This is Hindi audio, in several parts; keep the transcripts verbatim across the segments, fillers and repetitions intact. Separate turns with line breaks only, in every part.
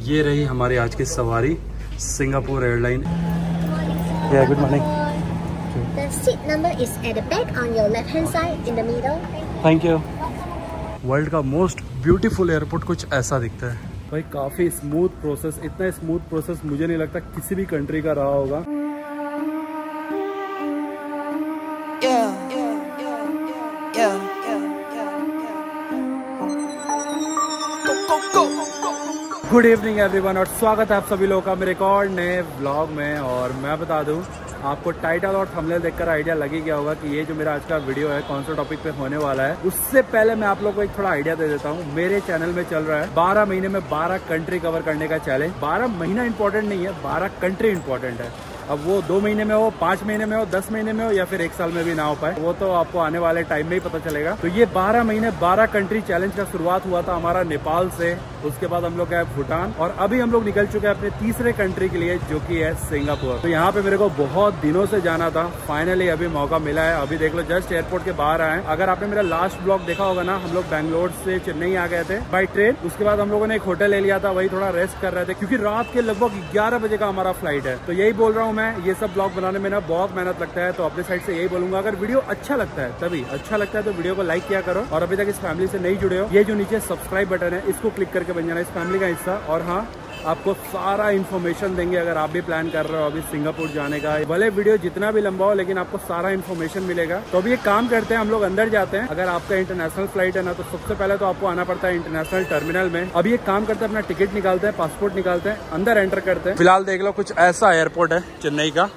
ये रही हमारी आज की सवारी, Singapore airline. Yeah, good morning.
The seat number is at the back on your left hand side in the middle.
Thank you. World का मोस्ट ब्यूटीफुल एयरपोर्ट कुछ ऐसा दिखता है भाई। काफी स्मूथ प्रोसेस, इतना स्मूथ प्रोसेस मुझे नहीं लगता किसी भी कंट्री का रहा होगा। गुड इवनिंग एवरीवन और स्वागत है आप सभी लोगों का मेरे एक और नए व्लॉग में। और मैं बता दूं, आपको टाइटल और थंबनेल देखकर आइडिया लग ही गया होगा कि ये जो मेरा आज का वीडियो है कौन सा टॉपिक पे होने वाला है। उससे पहले मैं आप लोगों को एक थोड़ा आइडिया दे देता हूँ। मेरे चैनल में चल रहा है बारह महीने में बारह कंट्री कवर करने का चैलेंज। बारह महीना इंपॉर्टेंट नहीं है, बारह कंट्री इंपॉर्टेंट है। अब वो दो महीने में हो, पांच महीने में हो, दस महीने में हो या फिर एक साल में भी ना हो पाए, वो तो आपको आने वाले टाइम में ही पता चलेगा। तो ये बारह महीने बारह कंट्री चैलेंज का शुरुआत हुआ था हमारा नेपाल से। उसके बाद हम लोग गए भूटान और अभी हम लोग निकल चुके हैं अपने तीसरे कंट्री के लिए जो कि है सिंगापुर। तो यहाँ पे मेरे को बहुत दिनों से जाना था, फाइनली अभी मौका मिला है। अभी देख लो जस्ट एयरपोर्ट के बाहर आए। अगर आपने मेरा लास्ट ब्लॉग देखा होगा ना, हम लोग बैंगलोर से चेन्नई आ गए थे बाई ट्रेन। उसके बाद हम लोगों ने एक होटल ले लिया था, वही थोड़ा रेस्ट कर रहे थे क्योंकि रात के लगभग ग्यारह बजे का हमारा फ्लाइट है। तो यही बोल रहा हूँ मैं, ये सब ब्लॉग बनाने में ना बहुत मेहनत लगता है। तो अपने साइड से यही बोलूंगा, अगर वीडियो अच्छा लगता है तभी अच्छा लगता है तो वीडियो को लाइक किया करो। और अभी तक इस फैमिली से नहीं जुड़े हो, ये जो नीचे सब्सक्राइब बटन है इसको क्लिक करके बन जाना इस फैमिली का हिस्सा। और हाँ, आपको सारा इन्फॉर्मेशन देंगे अगर आप भी प्लान कर रहे हो अभी सिंगापुर जाने का। भले वीडियो जितना भी लंबा हो लेकिन आपको सारा इन्फॉर्मेशन मिलेगा। तो अभी एक काम करते हैं, हम लोग अंदर जाते हैं। अगर आपका इंटरनेशनल फ्लाइट है ना, तो सबसे पहले तो आपको आना पड़ता है इंटरनेशनल टर्मिनल में। अभी एक काम करते हैं, अपना टिकट निकालते हैं, पासपोर्ट निकालते हैं, अंदर एंटर करते हैं। फिलहाल देख लो कुछ ऐसा एयरपोर्ट है चेन्नई का,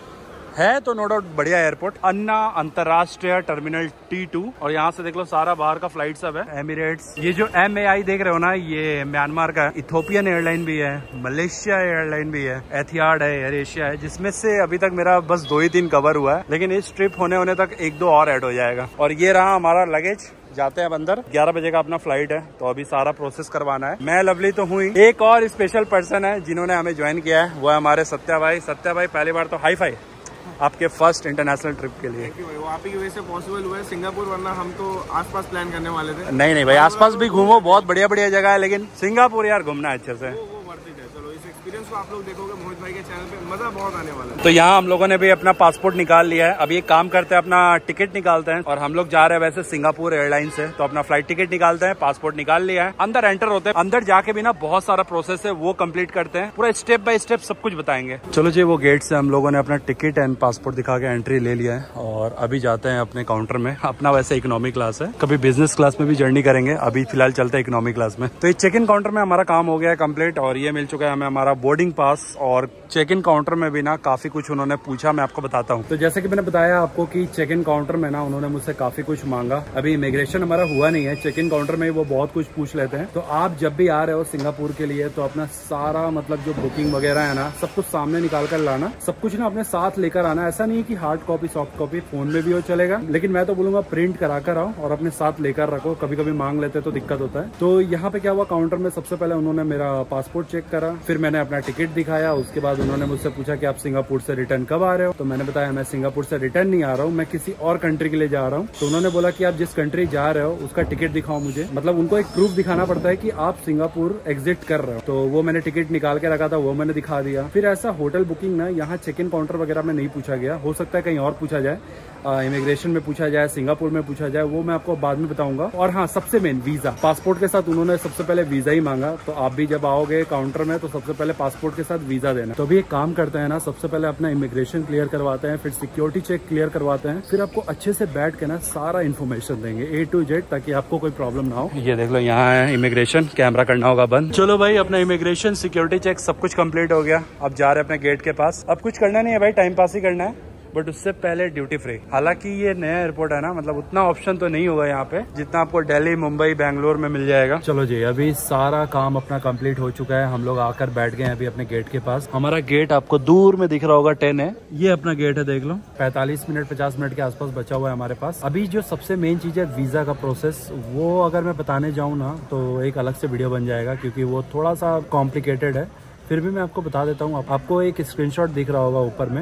है तो नो डाउट बढ़िया एयरपोर्ट। अन्ना अंतरराष्ट्रीय टर्मिनल टी टू। और यहाँ से देख लो सारा बाहर का फ्लाइट सब है। एमिरेट्स, ये जो एम ए आई देख रहे हो ना, ये म्यांमार का। इथोपियन एयरलाइन भी है, मलेशिया एयरलाइन भी है, एथियाड है, एयर एशिया है, जिसमें से अभी तक मेरा बस दो ही तीन कवर हुआ है। लेकिन इस ट्रिप होने होने तक एक दो और ऐड हो जाएगा। और ये रहा हमारा लगेज। जाते हैं अब अंदर। ग्यारह बजे का अपना फ्लाइट है तो अभी सारा प्रोसेस करवाना है। मैं लवली तो हुई, एक और स्पेशल पर्सन है जिन्होंने हमें ज्वाइन किया है, वो है हमारे सत्या भाई। सत्या भाई पहली बार तो हाई फाई आपके फर्स्ट इंटरनेशनल ट्रिप के लिए।
थैंक यू भाई, वो आप ही की वजह से पॉसिबल हुआ है सिंगापुर, वरना हम तो आसपास प्लान करने वाले थे।
नहीं नहीं भाई, आसपास भी घूमो, बहुत बढ़िया बढ़िया जगह है, लेकिन सिंगापुर यार घूमना है अच्छे से।
वो, वो वर्थ इट है। चलो इस एक्सपीरियंस को आप लोग देखोगे मोहित भाई के चैनल पे, मजा बहुत आने वाला है।
तो यहाँ हम लोगों ने भी अपना पासपोर्ट निकाल लिया है। अभी एक काम करते हैं, अपना टिकट निकालते हैं। और हम लोग जा रहे हैं वैसे सिंगापुर एयरलाइन से, तो अपना फ्लाइट टिकट निकालते हैं, पासपोर्ट निकाल लिया है। अंदर एंटर होते हैं, अंदर जाके भी ना बहुत सारा प्रोसेस है वो कंप्लीट करते हैं, पूरा स्टेप बाय स्टेप सब कुछ बताएंगे। चलो जी, वो गेट से हम लोगों ने अपना टिकट एंड पासपोर्ट दिखा के एंट्री ले लिया है। और अभी जाते हैं अपने काउंटर में। अपना वैसे इकोनॉमी क्लास है, कभी बिजनेस क्लास में भी जर्नी करेंगे, अभी फिलहाल चलते हैं इकोनॉमी क्लास में। तो ये चेक इन काउंटर में हमारा काम हो गया है कंप्लीट। और ये मिल चुका है हमें हमारा बोर्डिंग पास। और चेक इन काउंटर में भी ना काफी कुछ उन्होंने पूछा, मैं आपको बताता हूँ। तो जैसे कि मैंने बताया आपको कि चेक इन काउंटर में ना उन्होंने मुझसे काफी कुछ मांगा। अभी इमिग्रेशन हमारा हुआ नहीं है, चेक इन काउंटर में वो बहुत कुछ पूछ लेते हैं। तो आप जब भी आ रहे हो सिंगापुर के लिए तो अपना सारा मतलब जो बुकिंग वगैरह है ना, सब कुछ सामने निकाल कर लाना, सब कुछ ना अपने साथ लेकर आना। ऐसा नहीं है कि hard copy soft copy phone में भी हो चलेगा, लेकिन मैं तो बोलूंगा प्रिंट करा कर आओ और अपने साथ लेकर रखो। कभी कभी मांग लेते तो दिक्कत होता है। तो यहाँ पे क्या हुआ, काउंटर में सबसे पहले उन्होंने मेरा पासपोर्ट चेक करा, फिर मैंने अपना टिकट दिखाया। उसके बाद उन्होंने मुझसे पूछा कि आप सिंगापुर से रिटर्न कब आ रहे हो। तो मैंने बताया मैं सिंगापुर से रिटर्न नहीं आ रहा हूँ, मैं किसी और कंट्री के लिए जा रहा हूँ। तो उन्होंने बोला कि आप जिस कंट्री जा रहे हो उसका टिकट दिखाओ मुझे। मतलब उनको एक प्रूफ दिखाना पड़ता है कि आप सिंगापुर एग्जिट कर रहे हो। तो वो मैंने टिकट निकाल के रखा था, वो मैंने दिखा दिया। फिर ऐसा होटल बुकिंग ना यहाँ चेक इन काउंटर वगैरह में नहीं पूछा गया, हो सकता है कहीं और पूछा जाए, इमिग्रेशन में पूछा जाए, सिंगापुर में पूछा जाए, वो मैं आपको बाद में बताऊंगा। और हाँ, सबसे मेन वीजा, पासपोर्ट के साथ उन्होंने सबसे पहले वीजा ही मांगा। तो आप भी जब आओगे काउंटर में तो सबसे पहले पासपोर्ट के साथ वीजा देना। तो अभी एक काम करते हैं ना, सबसे पहले अपना इमिग्रेशन क्लियर करवाते हैं, फिर सिक्योरिटी चेक क्लियर करवाते हैं, फिर आपको अच्छे से बैठ के ना सारा इन्फॉर्मेशन देंगे ए टू जेड, ताकि आपको कोई प्रॉब्लम ना हो। ये देख लो यहाँ है इमिग्रेशन, कैमरा करना होगा बंद। चलो भाई, अपना इमिग्रेशन सिक्योरिटी चेक सब कुछ कंप्लीट हो गया। अब जा रहे हैं अपने गेट के पास। अब कुछ करना नहीं है भाई, टाइम पास ही करना है, बट उससे पहले ड्यूटी फ्री। हालांकि ये नया एयरपोर्ट है ना, मतलब उतना ऑप्शन तो नहीं होगा यहाँ पे जितना आपको दिल्ली, मुंबई, बेंगलोर में मिल जाएगा। चलो जी, अभी सारा काम अपना कंप्लीट हो चुका है। हम लोग आकर बैठ गए हैं अभी अपने गेट के पास। हमारा गेट आपको दूर में दिख रहा होगा, टेन है। ये अपना गेट है, देख लो। पैंतालीस मिनट पचास मिनट के आसपास बचा हुआ है हमारे पास। अभी जो सबसे मेन चीज है वीजा का प्रोसेस, वो अगर मैं बताने जाऊँ ना तो एक अलग से वीडियो बन जाएगा, क्योंकि वो थोड़ा सा कॉम्प्लिकेटेड है। फिर भी मैं आपको बता देता हूँ। आपको एक स्क्रीनशॉट दिख रहा होगा ऊपर में,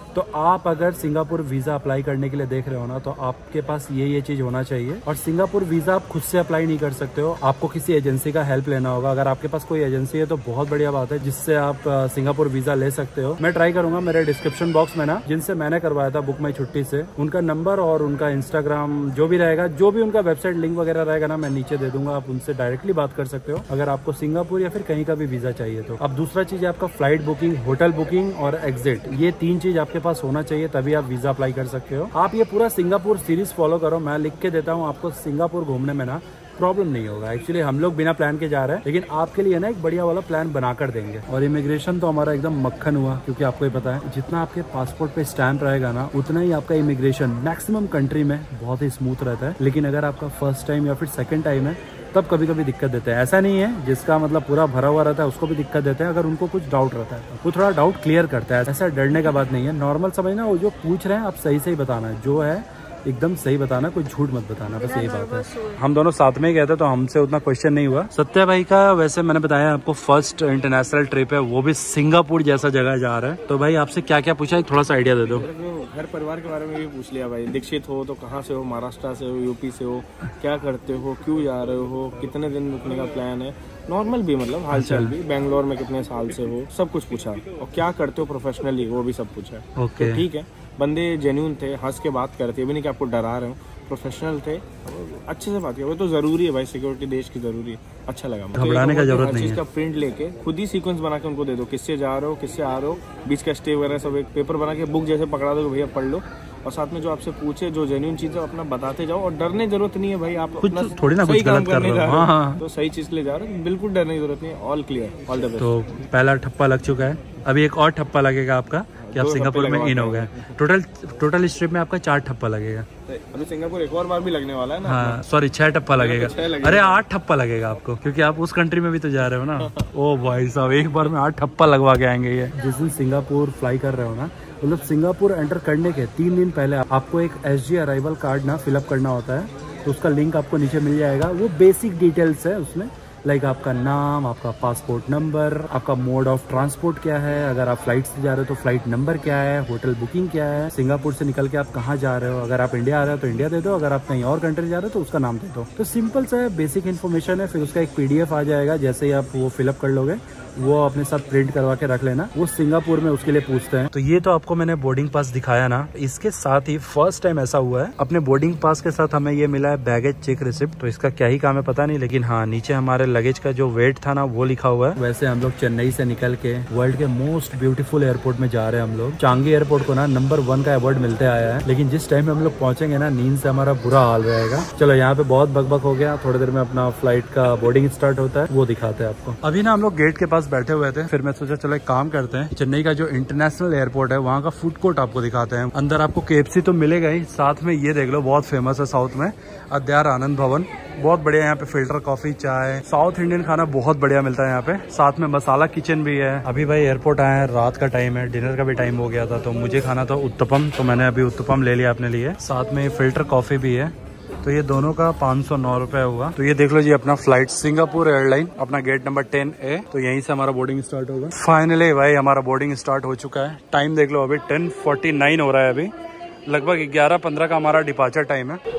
तो आप अगर सिंगापुर वीजा अप्लाई करने के लिए देख रहे हो ना, तो आपके पास ये ये चीज होना चाहिए। और सिंगापुर वीजा आप खुद से अप्लाई नहीं कर सकते हो, आपको किसी एजेंसी का हेल्प लेना होगा। अगर आपके पास कोई एजेंसी है तो बहुत बढ़िया बात है, जिससे आप सिंगापुर वीजा ले सकते हो। मैं ट्राई करूंगा मेरे डिस्क्रिप्शन बॉक्स में ना, जिनसे मैंने करवाया था बुक माई छुट्टी से, उनका नंबर और उनका इंस्टाग्राम जो भी रहेगा, जो भी उनका वेबसाइट लिंक वगैरह रहेगा ना, मैं नीचे दे दूंगा। आप उनसे डायरेक्टली बात कर सकते हो अगर आपको सिंगापुर या फिर कहीं का भी वीजा चाहिए तो। अब दूसरा चीज है आपका फ्लाइट बुकिंग, होटल बुकिंग और एग्जिट। ये तीन चीज आपके पास होना चाहिए, तभी आप वीजा अप्लाई कर सकते हो। आप ये पूरा सिंगापुर सीरीज फॉलो करो, मैं लिख के देता हूँ आपको। सिंगापुर घूमने में ना प्रॉब्लम नहीं होगा। एक्चुअली हम लोग बिना प्लान के जा रहे हैं, लेकिन आपके लिए ना एक बढ़िया वाला प्लान बना कर देंगे। और इमिग्रेशन तो हमारा एकदम मक्खन हुआ, क्योंकि आपको ही पता है जितना आपके पासपोर्ट पे स्टैंप रहेगा ना, उतना ही आपका इमिग्रेशन मैक्सिमम कंट्री में बहुत ही स्मूथ रहता है। लेकिन अगर आपका फर्स्ट टाइम या फिर सेकेंड टाइम है, तब कभी कभी दिक्कत देते हैं। ऐसा नहीं है जिसका मतलब पूरा भरा हुआ रहता है उसको भी दिक्कत देते हैं। अगर उनको कुछ डाउट रहता है वो थोड़ा डाउट क्लियर करता है, ऐसा डरने का बात नहीं है। नॉर्मल समझना, वो जो पूछ रहे हैं आप सही सही बताना है, जो है एकदम सही बताना, कोई झूठ मत बताना, बस यही बात है। हम दोनों साथ में ही गए थे तो हमसे उतना क्वेश्चन नहीं हुआ। सत्या भाई का वैसे मैंने बताया आपको फर्स्ट इंटरनेशनल ट्रिप है, वो भी सिंगापुर जैसा जगह जा रहा है। तो भाई आपसे क्या क्या पूछा, थोड़ा सा आइडिया दे दो।
घर परिवार के बारे में भी पूछ लिया भाई। दीक्षित हो तो कहाँ से हो, महाराष्ट्र से हो, यूपी से हो, क्या करते हो, क्यों जा रहे हो, कितने दिन रुकने का प्लान है, नॉर्मल भी मतलब हालचाल भी, बेंगलोर में कितने साल से हो, सब कुछ पूछा। और क्या करते हो प्रोफेशनली, वो भी सब पूछा।
ओके
ठीक है, बंदे जेन्यून थे, हंस के बात करते, भी नहीं कि आपको डरा रहे हो, प्रोफेशनल थे, अच्छे से बात किया। वो तो जरूरी है भाई, सिक्योरिटी देश की जरूरी है। अच्छा लगा,
घबराने का जरूरत नहीं है।
का प्रिंट लेके खुद ही सीक्वेंस बना के उनको दे दो, किससे जा रहे हो, किससे आ रहे हो, बीच का स्टे वगैरह सब एक पेपर बना के बुक जैसे पकड़ा दो, भैया पढ़ लो। और साथ में जो आपसे पूछे, जो जेन्युइन चीज है अपना बताते जाओ। और डरने की जरूरत नहीं है भाई, आप
कुछ थोड़ी ना कुछ गलत कर रहे हो। हाँ हाँ,
तो सही चीज के लिए जा रहे हो, बिल्कुल डरने की जरूरत नहीं है। All clear, all the best.
तो पहला ठप्पा लग चुका है, अभी एक और ठप्पा लगेगा आपका कि आप सिंगापुर में इन हो गए। टोटल टोटल इस ट्रिप में आपका चार ठप्पा लगेगा।
अभी सिंगापुर एक और बार भी लगने वाला है ना।
हाँ सॉरी, छह ठप्पा लगेगा। अरे आठ ठप्पा लगेगा आपको, क्योंकि आप उस कंट्री में भी तो जा रहे हो ना। ओ भाई साहब, एक बार में आठ ठप्पा लगवा के आएंगे ये। जिस दिन सिंगापुर फ्लाई कर रहे हो ना, मतलब सिंगापुर एंटर करने के तीन दिन पहले आपको एक एस जी अराइवल कार्ड ना फिलअप करना होता है। तो उसका लिंक आपको नीचे मिल जाएगा। वो बेसिक डिटेल्स है उसमें, लाइक आपका नाम, आपका पासपोर्ट नंबर, आपका मोड ऑफ ट्रांसपोर्ट क्या है, अगर आप फ्लाइट से जा रहे हो तो फ्लाइट नंबर क्या है, होटल बुकिंग क्या है, सिंगापुर से निकल के आप कहाँ जा रहे हो, अगर आप इंडिया आ रहे हो तो इंडिया दे दो, अगर आप कहीं और कंट्री जा रहे हो तो उसका नाम दे दो। तो सिंपल सा बेसिक इन्फॉर्मेशन है। फिर उसका एक पीडीएफ आ जाएगा, जैसे ही आप वो फिलअप कर लोगे वो अपने साथ प्रिंट करवा के रख लेना। वो सिंगापुर में उसके लिए पूछते हैं। तो ये तो आपको मैंने बोर्डिंग पास दिखाया ना। इसके साथ ही फर्स्ट टाइम ऐसा हुआ है, अपने बोर्डिंग पास के साथ हमें ये मिला है बैगेज चेक रिसिप्ट। तो इसका क्या ही काम है पता नहीं, लेकिन हाँ नीचे हमारे लगेज का जो वेट था ना वो लिखा हुआ है। वैसे हम लोग चेन्नई से निकल के वर्ल्ड के मोस्ट ब्यूटीफुल एयरपोर्ट में जा रहे हैं हम लोग। चांगी एयरपोर्ट को ना नंबर वन का अवार्ड मिलते आया है, लेकिन जिस टाइम में हम लोग पहुंचेंगे ना, नींद से हमारा बुरा हाल रहेगा। चलो यहाँ पे बहुत बकबक हो गया, थोड़ी देर में अपना फ्लाइट का बोर्डिंग स्टार्ट होता है, वो दिखाते हैं आपको। अभी ना हम लोग गेट के पास बैठे हुए थे, फिर मैं सोचा चलो एक काम करते हैं, चेन्नई का जो इंटरनेशनल एयरपोर्ट है वहाँ का फूड कोर्ट आपको दिखाते हैं। अंदर आपको केएफसी तो मिलेगा ही, साथ में ये देख लो बहुत फेमस है साउथ में, अद्यार आनंद भवन। बहुत बढ़िया यहाँ पे फिल्टर कॉफी, चाय, साउथ इंडियन खाना बहुत बढ़िया मिलता है यहाँ पे। साथ में मसाला किचन भी है। अभी भाई एयरपोर्ट आए हैं, रात का टाइम है, डिनर का भी टाइम हो गया था, तो मुझे खाना था उत्तपम, तो मैंने अभी उत्तपम ले लिया अपने लिए। साथ में फिल्टर कॉफी भी है। तो ये दोनों का पाँच सौ नौ रुपए हुआ। तो ये देख लो जी अपना फ्लाइट सिंगापुर एयरलाइन, अपना गेट नंबर टेन ए। तो यहीं से हमारा बोर्डिंग स्टार्ट होगा। फाइनली भाई हमारा बोर्डिंग स्टार्ट हो चुका है। टाइम देख लो, अभी टेन फोर्टी नाइन हो रहा है। अभी लगभग ग्यारह पंद्रह का हमारा डिपार्चर टाइम है।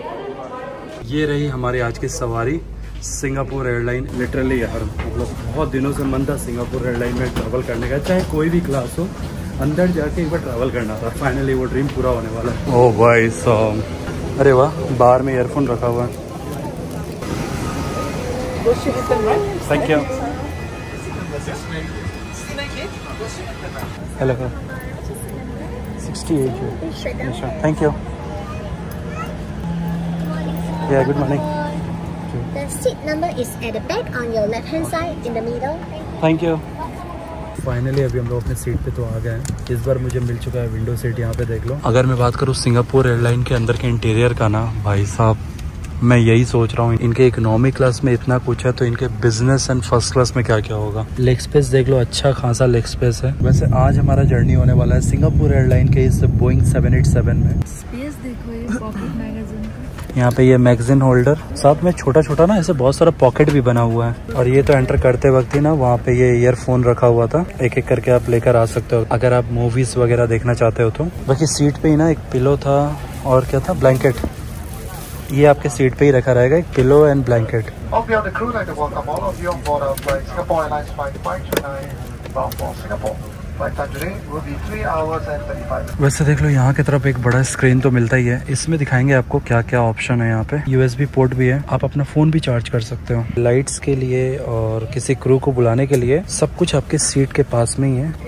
ये रही हमारी आज की सवारी, सिंगापुर एयरलाइन। लिटरली यार मतलब बहुत दिनों से मन था सिंगापुर एयरलाइन में ट्रैवल करने का, चाहे कोई भी क्लास हो, अंदर जाके एक बार ट्रैवल करना था। फाइनली वो ड्रीम पूरा होने वाला है। ओ भाई साहब, अरे वाह, बाहर में ईयरफोन रखा हुआ है। Thank you. Hello sixty eight. Thank you. या good morning.
The seat number is at the back on your left hand side in the middle.
Thank you. Finally अभी हम लोग अपने सीट पे तो आ गए हैं। इस बार मुझे मिल चुका है विंडो सीट, यहाँ पे देख लो। अगर मैं बात करूँ सिंगापुर एयरलाइन के अंदर के इंटीरियर का ना, भाई साहब मैं यही सोच रहा हूँ, इनके इकोनॉमी क्लास में इतना कुछ है तो इनके बिजनेस एंड फर्स्ट क्लास में क्या क्या होगा। लेग स्पेस देख लो, अच्छा खासा लेग स्पेस है। वैसे आज हमारा जर्नी होने वाला है सिंगापुर एयरलाइन के इस बोइंग सेवन एट सेवन में।
स्पेस देखो, ये पॉकेट मैगजीन का।
यहाँ पे ये मैगजीन होल्डर, साथ में छोटा छोटा ना ऐसे बहुत सारा पॉकेट भी बना हुआ है। और ये तो एंटर करते वक्त ही ना वहाँ पे ये ईयरफोन रखा हुआ था, एक एक करके आप लेकर आ सकते हो अगर आप मूवीज वगैरह देखना चाहते हो तो। बाकी सीट पे ही ना एक पिलो था और क्या था, ब्लैंकेट। ये आपके सीट पे ही रखा रहेगा, एक पिलो एंड ब्लैंकेट। वैसे देख लो यहाँ की तरफ एक बड़ा स्क्रीन तो मिलता ही है, इसमें दिखाएंगे आपको क्या क्या ऑप्शन है। यहाँ पे यूएसबी पोर्ट भी है, आप अपना फोन भी चार्ज कर सकते हो। लाइट्स के लिए और किसी क्रू को बुलाने के लिए सब कुछ आपके सीट के पास में ही है।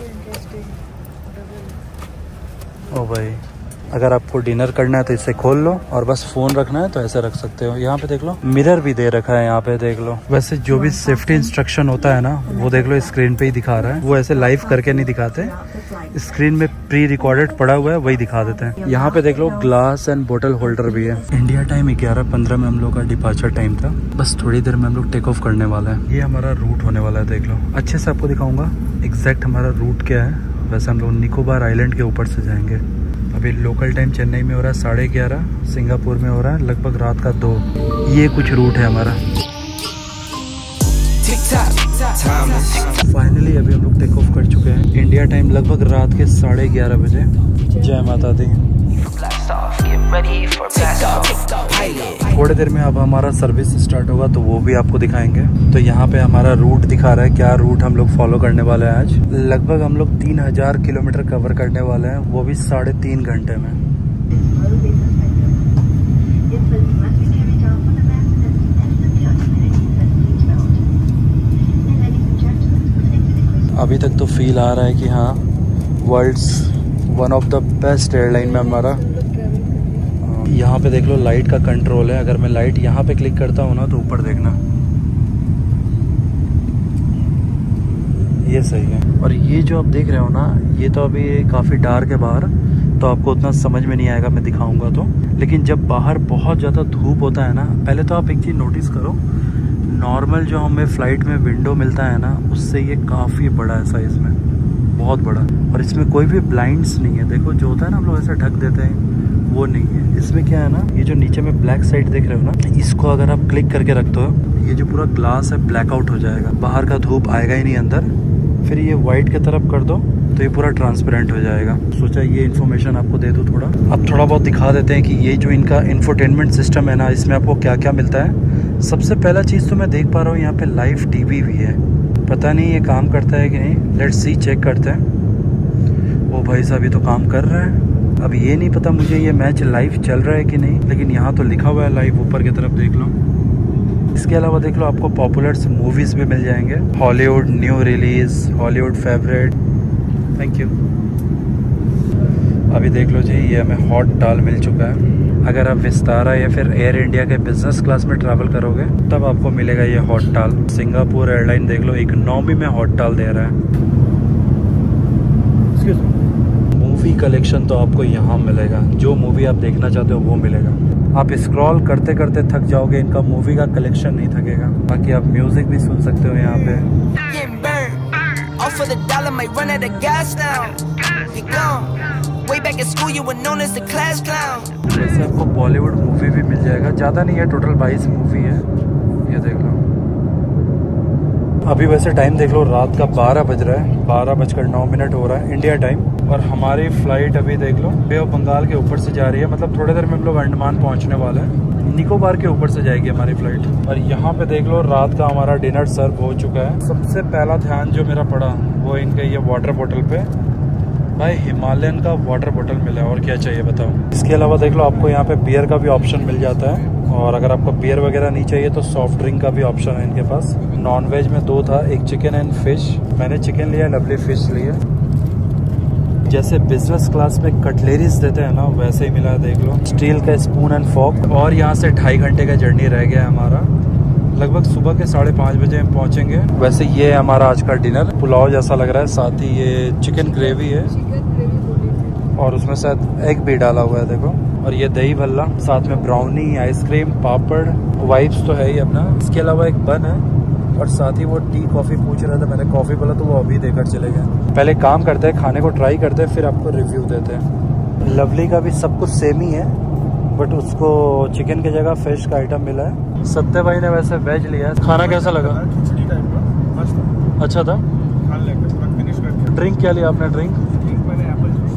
ओ भाई, अगर आपको डिनर करना है तो इसे खोल लो और बस फोन रखना है तो ऐसे रख सकते हो। यहाँ पे देख लो मिरर भी दे रखा है, यहाँ पे देख लो। वैसे जो भी सेफ्टी इंस्ट्रक्शन होता है ना वो देख लो स्क्रीन पे ही दिखा रहा है, वो ऐसे लाइव करके नहीं दिखाते, स्क्रीन में प्री रिकॉर्डेड पड़ा हुआ है वही दिखा देते हैं। यहाँ पे देख लो ग्लास एंड बोतल होल्डर भी है। इंडिया टाइम ग्यारह पंद्रह में हम लोग का डिपार्चर टाइम था, बस थोड़ी देर में हम लोग टेक ऑफ करने वाला है। ये हमारा रूट होने वाला है, देख लो अच्छे से आपको दिखाऊंगा एग्जैक्ट हमारा रूट क्या है। वैसे हम लोग निकोबार आइलैंड के ऊपर से जाएंगे। अभी लोकल टाइम चेन्नई में हो रहा है साढ़े ग्यारह, सिंगापुर में हो रहा है लगभग रात का दो। ये कुछ रूट है हमारा। फाइनली अभी हम लोग टेक ऑफ कर चुके हैं। इंडिया टाइम लगभग रात के साढ़े ग्यारह बजे। जय माता दी। थोड़ी देर में अब हमारा सर्विस स्टार्ट होगा तो वो भी आपको दिखाएंगे। तो यहाँ पे हमारा रूट दिखा रहा है, क्या रूट हम लोग फॉलो करने वाले हैं आज। लगभग हम लोग तीन हजार किलोमीटर कवर करने वाले हैं, वो भी साढ़े तीन घंटे में। अभी तक तो फील आ रहा है कि हाँ world's one of the best airline में हमारा। यहाँ पे देख लो लाइट का कंट्रोल है, अगर मैं लाइट यहाँ पे क्लिक करता हूँ ना तो ऊपर देखना, ये सही है। और ये जो आप देख रहे हो ना, ये तो अभी काफ़ी डार्क है बाहर, तो आपको उतना समझ में नहीं आएगा मैं दिखाऊंगा तो। लेकिन जब बाहर बहुत ज़्यादा धूप होता है ना, पहले तो आप एक चीज़ नोटिस करो, नॉर्मल जो हमें फ़्लाइट में विंडो मिलता है ना उससे ये काफ़ी बड़ा है साइज़ में, बहुत बड़ा। और इसमें कोई भी ब्लाइंड्स नहीं है, देखो जो होता है ना हम लोग ऐसे ढक देते हैं वो नहीं है। इसमें क्या है ना, ये जो नीचे में ब्लैक साइड देख रहे हो ना, इसको अगर आप क्लिक करके रखते हो ये जो पूरा ग्लास है ब्लैकआउट हो जाएगा, बाहर का धूप आएगा ही नहीं अंदर। फिर ये वाइट की तरफ कर दो तो ये पूरा ट्रांसपेरेंट हो जाएगा। सोचा ये इन्फॉर्मेशन आपको दे दूँ थोड़ा। अब थोड़ा बहुत दिखा देते हैं कि ये जो इनका इंफोटेनमेंट सिस्टम है ना, इसमें आपको क्या क्या मिलता है। सबसे पहला चीज़ तो मैं देख पा रहा हूँ यहाँ पे लाइव टीवी भी है, पता नहीं ये काम करता है कि नहीं, लेट्स सी चेक करते हैं। वो भाई साहब ये तो काम कर रहा है। अब ये नहीं पता मुझे ये मैच लाइव चल रहा है कि नहीं, लेकिन यहाँ तो लिखा हुआ है लाइव, ऊपर की तरफ देख लो। इसके अलावा देख लो आपको पॉपुलर मूवीज भी मिल जाएंगे, Hollywood new release, Hollywood favourite. Thank you. अभी देख लो जी ये हमें हॉट टाल मिल चुका है। अगर आप विस्तारा या फिर एयर इंडिया के बिजनेस क्लास में ट्रैवल करोगे तब आपको मिलेगा ये हॉट टाल। सिंगापुर एयरलाइन देख लो इकोनॉमी में हॉट टाल दे रहा है। मूवी कलेक्शन तो आपको यहाँ मिलेगा, जो मूवी आप देखना चाहते हो वो मिलेगा। आप स्क्रॉल करते करते थक जाओगे, इनका मूवी का कलेक्शन नहीं थकेगा। बाकी आप म्यूजिक भी सुन सकते हो यहाँ पे। जैसे आपको बॉलीवुड मूवी भी मिल जाएगा, ज़्यादा नहीं है, टोटल बाईस मूवी है, ये देख लो। अभी वैसे टाइम देख लो रात का बारह बज रहा है, बारह बजकर नौ मिनट हो रहा है इंडिया टाइम। और हमारी फ्लाइट अभी देख लो बे ऑफ बंगाल के ऊपर से जा रही है, मतलब थोड़ी देर में हम लोग अंडमान पहुंचने वाले हैं। निकोबार के ऊपर से जाएगी हमारी फ्लाइट। और यहाँ पे देख लो रात का हमारा डिनर सर्व हो चुका है। सबसे पहला ध्यान जो मेरा पड़ा वो इनके ये वाटर बोतल पे, भाई हिमालयन का वाटर बोतल मिला है, और क्या चाहिए बताओ। इसके अलावा देख लो आपको यहाँ पे बियर का भी ऑप्शन मिल जाता है, और अगर आपको बियर वगैरह नहीं चाहिए तो सॉफ्ट ड्रिंक का भी ऑप्शन है इनके पास। नॉन वेज में दो था, एक चिकन एंड फिश, मैंने चिकन लिया, लवली फिश लिया। जैसे बिजनेस क्लास में कटलेरीज देते हैं ना वैसे ही मिला है, देख लो स्टील का स्पून एंड फॉर्क। और यहाँ से ढाई घंटे का जर्नी रह गया है हमारा, लगभग सुबह के साढ़े पाँच बजे हम पहुँचेंगे। वैसे ये है हमारा आज का डिनर, पुलाव जैसा लग रहा है, साथ ही ये चिकन ग्रेवी है और उसमें शायद एग भी डाला हुआ है देखो। और ये दही भल्ला, साथ में ब्राउनी, आइसक्रीम, पापड़, वाइप्स तो है ही अपना। इसके अलावा एक बन है और साथ ही वो टी कॉफ़ी पूछ रहा था, मैंने कॉफ़ी बोला तो वो अभी देकर चले गए। पहले काम करते हैं, खाने को ट्राई करते हैं, फिर आपको रिव्यू देते हैं। लवली का भी सब कुछ सेम ही है, बट उसको चिकन की जगह फिश का आइटम मिला है। सत्य भाई ने वैसे वेज लिया है। खाना कैसा लगा?
खिचड़ी टाइप का मस्त था।
अच्छा था।
खा लेंगे पूरा फिनिश करके।
ड्रिंक क्या लिया आपने? ड्रिंक
ड्रिंक मैंने एप्पल जूस।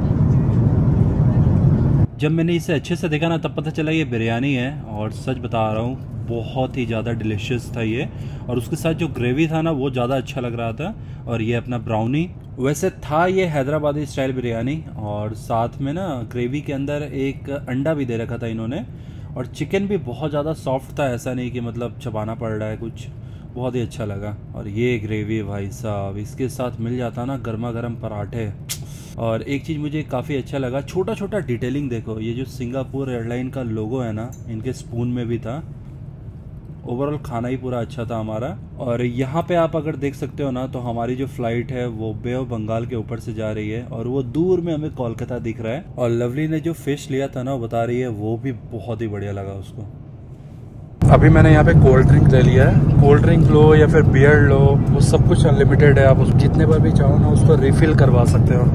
जब मैंने इसे अच्छे से देखा ना तब पता चला ये बिरयानी है, और सच बता रहा हूँ बहुत ही ज़्यादा डिलीशियस था ये। और उसके साथ जो ग्रेवी था ना वो ज़्यादा अच्छा लग रहा था। और ये अपना ब्राउनी, वैसे था ये हैदराबादी स्टाइल बिरयानी, और साथ में ना ग्रेवी के अंदर एक अंडा भी दे रखा था इन्होंने। और चिकन भी बहुत ज़्यादा सॉफ्ट था, ऐसा नहीं कि मतलब चबाना पड़ रहा है कुछ। बहुत ही अच्छा लगा। और ये ग्रेवी भाई साहब, इसके साथ मिल जाता ना गर्मा गर्म पराठे। और एक चीज़ मुझे काफ़ी अच्छा लगा, छोटा छोटा डिटेलिंग देखो, ये जो सिंगापुर एयरलाइन का लोगो है ना इनके स्पून में भी था। ओवरऑल खाना ही पूरा अच्छा था हमारा। और यहाँ पे आप अगर देख सकते हो ना तो हमारी जो फ्लाइट है वो बे ऑफ बंगाल के ऊपर से जा रही है, और वो दूर में हमें कोलकाता दिख रहा है। और लवली ने जो फिश लिया था ना वो बता रही है वो भी बहुत ही बढ़िया लगा उसको। अभी मैंने यहाँ पे कोल्ड ड्रिंक ले लिया है। कोल्ड ड्रिंक लो या फिर बियर लो, वो सब कुछ अनलिमिटेड है। आप उस जितने बार भी चाहो ना उसको रिफिल करवा सकते हो।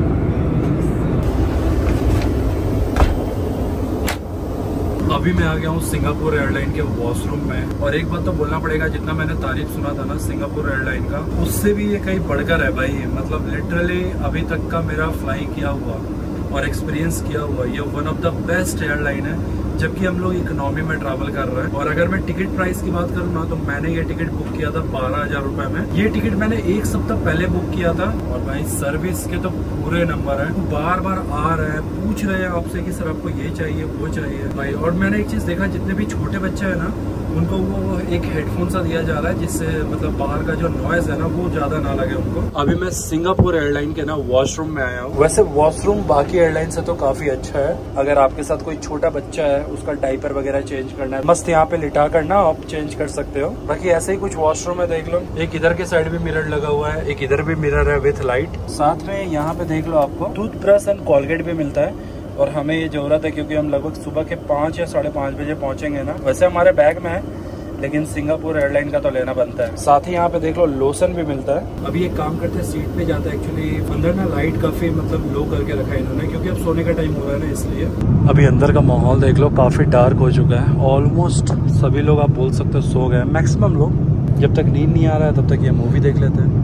अभी मैं आ गया हूँ सिंगापुर एयरलाइन के वॉशरूम में, और एक बात तो बोलना पड़ेगा, जितना मैंने तारीफ सुना था ना सिंगापुर एयरलाइन का, उससे भी ये कहीं बढ़कर है भाई। मतलब लिटरली अभी तक का मेरा फ्लाइंग किया हुआ और एक्सपीरियंस किया हुआ ये one of the best airline है। जबकि हम लोग इकोनॉमी में ट्रैवल कर रहे हैं। और अगर मैं टिकट प्राइस की बात करूँ ना तो मैंने ये टिकट बुक किया था बारह हजार रुपए में। ये टिकट मैंने एक सप्ताह पहले बुक किया था। और भाई सर्विस के तो पूरे नंबर है, बार बार आ रहे हैं, पूछ रहे हैं आपसे कि सर आपको ये चाहिए वो चाहिए भाई। और मैंने एक चीज देखा, जितने भी छोटे बच्चे हैं ना उनको वो एक हेडफोन सा दिया जा रहा है जिससे मतलब बाहर का जो नॉइज है ना वो ज्यादा ना लगे उनको। अभी मैं सिंगापुर एयरलाइन के ना वॉशरूम में आया हूँ। वैसे वॉशरूम बाकी एयरलाइन से तो काफी अच्छा है। अगर आपके साथ कोई छोटा बच्चा है, उसका डायपर वगैरह चेंज करना है, मस्त यहाँ पे लिटा कर ना आप चेंज कर सकते हो। बाकी ऐसे ही कुछ वॉशरूम है, देख लो। एक इधर के साइड भी मिरर लगा हुआ है, एक इधर भी मिरर है विथ लाइट। साथ में यहाँ पे देख लो आपको टूथब्रश एंड कोलगेट भी मिलता है। और हमें ये जरूरत है क्योंकि हम लगभग सुबह के पाँच या साढ़े पाँच बजे पहुंचेंगे ना। वैसे हमारे बैग में है लेकिन सिंगापुर एयरलाइन का तो लेना बनता है। साथ ही यहाँ पे देख लो लोशन भी मिलता है। अभी एक काम करते हैं, सीट पे जाता है। एक्चुअली अंदर ना लाइट काफी मतलब लो करके रखा है इन्होंने, क्योंकि अब सोने का टाइम हो रहा है ना इसलिए। अभी अंदर का माहौल देख लो, काफी डार्क हो चुका है। ऑलमोस्ट सभी लोग आप बोल सकते हो सो गए, मैक्सिमम लोग। जब तक नींद नहीं आ रहा है तब तक ये मूवी देख लेते हैं।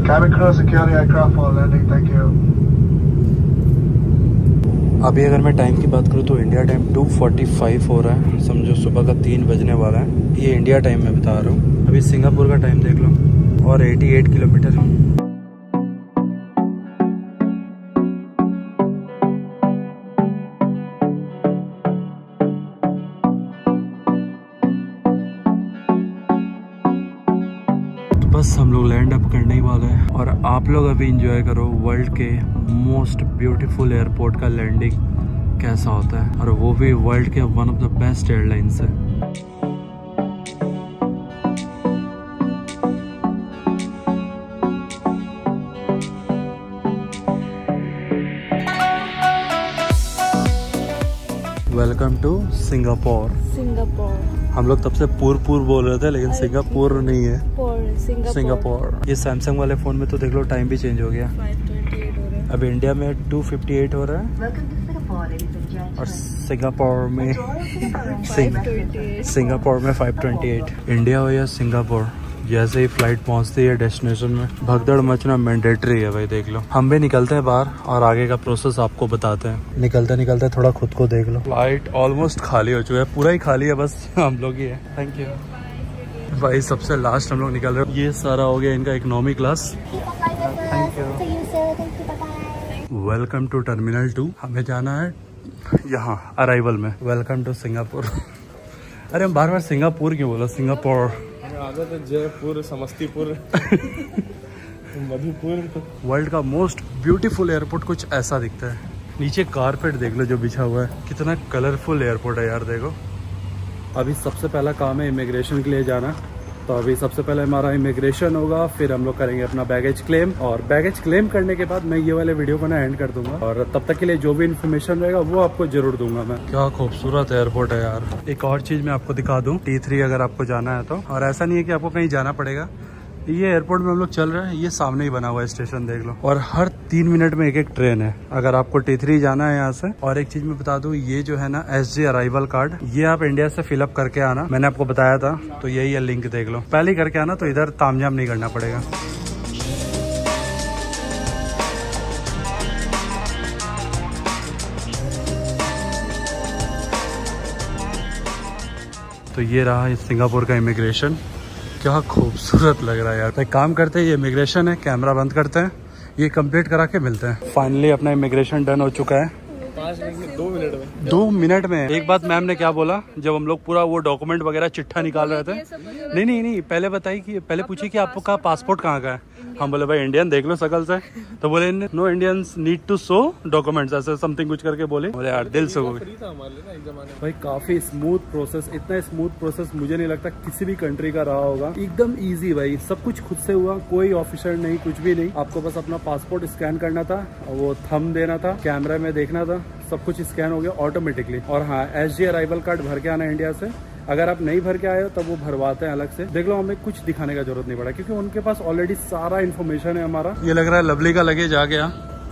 अभी अगर मैं टाइम की बात करूँ तो India time two forty five हो रहा है, समझो सुबह का तीन बजने वाला है। ये इंडिया टाइम में बता रहा हूँ। अभी सिंगापुर का टाइम देख लो, और अठासी किलोमीटर। बस हम लोग लैंड अप करने ही वाले हैं, और आप लोग अभी एंजॉय करो वर्ल्ड के मोस्ट ब्यूटीफुल एयरपोर्ट का लैंडिंग कैसा होता है, और वो भी वर्ल्ड के one of the best airlines है। Welcome to Singapore.
सिंगापुर
हम लोग तब से पूर पूर बोल रहे थे, लेकिन सिंगापुर नहीं है,
सिंगापुर।
सिंगापुर। ये सैमसंग वाले फोन में तो देख लो टाइम भी चेंज हो गया।
फाइव ट्वेंटी एट हो रहा है।
अब इंडिया में टू फिफ्टी एट हो रहा है, और सिंगापुर में सिंग, सिंगापुर में फाइव ट्वेंटी एट। इंडिया हो या सिंगापुर, जैसे ही फ्लाइट पहुंचती है डेस्टिनेशन में भगदड़ मचना मैंडेटरी है भाई। देख लो, हम भी निकलते हैं बाहर और आगे का प्रोसेस आपको बताते हैं। निकलते निकलते थोड़ा खुद को देख लो। फ्लाइट ऑलमोस्ट खाली हो चुका है, पूरा ही खाली है, बस हम लोग ही है। थैंक यू भाई। सबसे लास्ट हम लोग निकल रहे हैं। ये सारा हो गया इनका economy class. Thank you. Welcome to terminal two. हमें जाना है यहाँ अराइवल में। Welcome to Singapore. अरे हम बार बार सिंगापुर क्यों बोला, सिंगापुर
आदत है। जयपुर, समस्तीपुर, मधुपुर।
वर्ल्ड का मोस्ट ब्यूटीफुल एयरपोर्ट कुछ ऐसा दिखता है। नीचे कारपेट देख लो जो बिछा हुआ है, कितना कलरफुल एयरपोर्ट है यार। देखो, अभी सबसे पहला काम है इमिग्रेशन के लिए जाना। तो अभी सबसे पहले हमारा इमिग्रेशन होगा, फिर हम लोग करेंगे अपना बैगेज क्लेम, और बैगेज क्लेम करने के बाद मैं ये वाले वीडियो को ना एंड कर दूंगा, और तब तक के लिए जो भी इन्फॉर्मेशन रहेगा वो आपको जरूर दूंगा मैं। क्या खूबसूरत एयरपोर्ट है यार। एक और चीज मैं आपको दिखा दूं, टी थ्री अगर आपको जाना है तो, और ऐसा नहीं है कि आपको कहीं जाना पड़ेगा, ये एयरपोर्ट में हम लोग चल रहे हैं, ये सामने ही बना हुआ है स्टेशन, देख लो। और हर तीन मिनट में एक एक ट्रेन है अगर आपको टी थ्री जाना है यहाँ से। और एक चीज मैं बता दूं, ये जो है ना एस जी अराइवल कार्ड, ये आप इंडिया से फिलअप करके आना, मैंने आपको बताया था, तो यही है लिंक, देख लो। पहले ही करके आना तो इधर तामझाम नहीं करना पड़ेगा। तो ये रहा सिंगापुर का इमिग्रेशन, क्या खूबसूरत लग रहा है यार। तो एक काम करते हैं, ये इमिग्रेशन है, कैमरा बंद करते हैं, ये कंप्लीट करा के मिलते हैं। फाइनली अपना इमिग्रेशन डन हो चुका है।
पाँच मिनट में, दो मिनट में
दो मिनट में। एक बात मैम ने क्या बोला जब हम लोग पूरा वो डॉक्यूमेंट वगैरह चिट्ठा निकाल रहे थे, नहीं नहीं नहीं पहले बताइए कि पहले पूछिए कि आपका पासपोर्ट कहाँ का है। हम बोले भाई इंडियन, देख लो शकल से। तो बोले no Indians need to show documents, ऐसे समथिंग कुछ करके बोले। बोले यार दिल से हो गई भाई, काफी स्मूथ प्रोसेस। इतना स्मूथ प्रोसेस मुझे नहीं लगता किसी भी कंट्री का रहा होगा। एकदम इजी भाई, सब कुछ खुद से हुआ, कोई ऑफिसर नहीं, कुछ भी नहीं। आपको बस अपना पासपोर्ट स्कैन करना था, वो थंब देना था, कैमरा में देखना था, सब कुछ स्कैन हो गया ऑटोमेटिकली। और हाँ, एस जी अराइवल कार्ड भर के आना इंडिया से। अगर आप नहीं भर के आए हो तब वो भरवाते हैं अलग से। देख लो, हमें कुछ दिखाने का जरूरत नहीं पड़ा क्योंकि उनके पास ऑलरेडी सारा इन्फॉर्मेशन है हमारा। ये लग रहा है लवली का लगेज आ गया।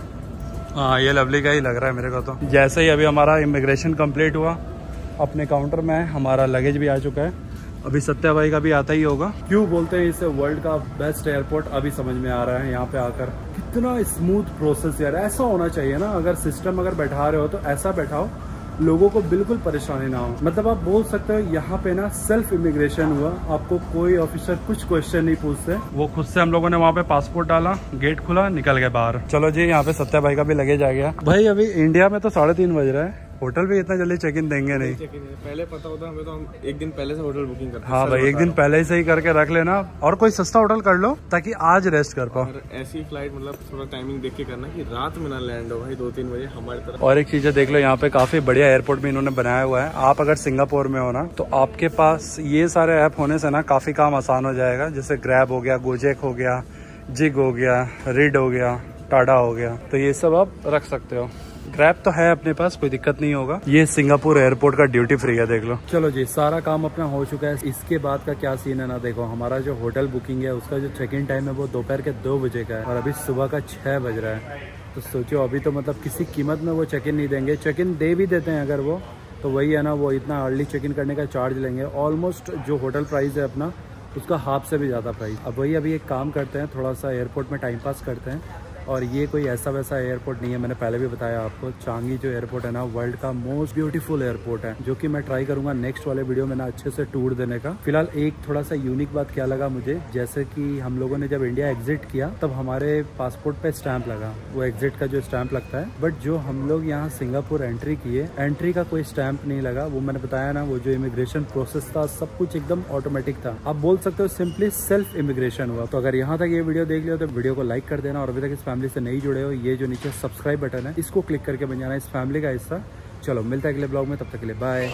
हाँ, ये लवली का ही लग रहा है मेरे को। तो जैसे ही अभी हमारा इमिग्रेशन कंप्लीट हुआ, अपने काउंटर में हमारा लगेज भी आ चुका है। अभी सत्या भाई का भी आता ही होगा। क्यों बोलते हैं इसे वर्ल्ड का बेस्ट एयरपोर्ट, अभी समझ में आ रहा है यहाँ पे आकर। कितना स्मूथ प्रोसेस यार, ऐसा होना चाहिए ना। अगर सिस्टम अगर बैठा रहे हो तो ऐसा बैठाओ, लोगों को बिल्कुल परेशानी ना हो। मतलब आप बोल सकते हो यहाँ पे ना सेल्फ इमिग्रेशन हुआ, आपको कोई ऑफिसर कुछ क्वेश्चन नहीं पूछते। वो खुद से हम लोगों ने वहाँ पे पासपोर्ट डाला, गेट खुला, निकल गए बाहर। चलो जी, यहाँ पे सत्या भाई का भी लगेज आ गया। भाई अभी इंडिया में तो साढ़े तीन बज रहा है, होटल भी इतना जल्दी चेक इन देंगे नहीं।
पहले पता होता हमें तो हम एक दिन पहले से होटल बुकिंग करते।
हाँ भाई, एक दिन पहले से ही करके रख लेना, और कोई सस्ता होटल कर लो ताकि आज रेस्ट कर पाओ।
ऐसी फ्लाइट मतलब थोड़ा टाइमिंग देख के करना कि रात में ना लैंड हो भाई, दो तीन बजे हमारी तरफ।
और एक चीज देख लो, यहाँ पे काफी बढ़िया एयरपोर्ट भी इन्होंने बनाया हुआ है। आप अगर सिंगापुर में हो ना, तो आपके पास ये सारे ऐप होने से ना काफी काम आसान हो जाएगा। जैसे ग्रैब हो गया, गोजेक हो गया, जिग हो गया, रिड हो गया, टाडा हो गया, तो ये सब आप रख सकते हो। ग्रैब तो है अपने पास, कोई दिक्कत नहीं होगा। ये सिंगापुर एयरपोर्ट का ड्यूटी फ्री है, देख लो। चलो जी, सारा काम अपना हो चुका है। इसके बाद का क्या सीन है ना, देखो हमारा जो होटल बुकिंग है उसका जो चेक इन टाइम है वो दोपहर के दो बजे का है और अभी सुबह का छह बज रहा है। तो सोचो, अभी तो मतलब किसी कीमत में वो चेक इन नहीं देंगे। चेक इन दे भी देते हैं अगर वो, तो वही है ना, वो इतना अर्ली चेक इन करने का चार्ज लेंगे। ऑलमोस्ट जो होटल प्राइस है अपना, उसका हाफ से भी ज़्यादा प्राइस। अब वही अभी एक काम करते हैं, थोड़ा सा एयरपोर्ट में टाइम पास करते हैं। और ये कोई ऐसा वैसा एयरपोर्ट नहीं है, मैंने पहले भी बताया आपको। चांगी जो एयरपोर्ट है ना, वर्ल्ड का मोस्ट ब्यूटीफुल एयरपोर्ट है, जो कि मैं ट्राई करूंगा नेक्स्ट वाले वीडियो में ना अच्छे से टूर देने का। फिलहाल एक थोड़ा सा यूनिक बात क्या लगा मुझे, जैसे कि हम लोगों ने जब इंडिया एग्जिट किया तब हमारे पासपोर्ट पे स्टैंप लगा, वो एग्जिट का जो स्टैंप लगता है। बट जो हम लोग यहाँ सिंगापुर एंट्री किए, एंट्री का कोई स्टैंप नहीं लगा। वो मैंने बताया ना, वो जो इमिग्रेशन प्रोसेस था सब कुछ एकदम ऑटोमेटिक था। आप बोल सकते हो सिंपली सेल्फ इमिग्रेशन हुआ। तो अगर यहाँ तक ये वीडियो देख लिया तो वीडियो को लाइक कर देना, और अभी तक इस फैमिली से नहीं जुड़े हो, ये जो नीचे सब्सक्राइब बटन है इसको क्लिक करके बन जाना इस फैमिली का हिस्सा। चलो मिलता है अगले ब्लॉग में, तब तक के लिए bye.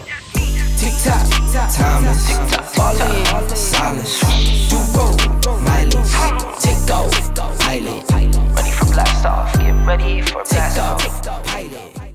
Ready for blast off, get ready for blast off.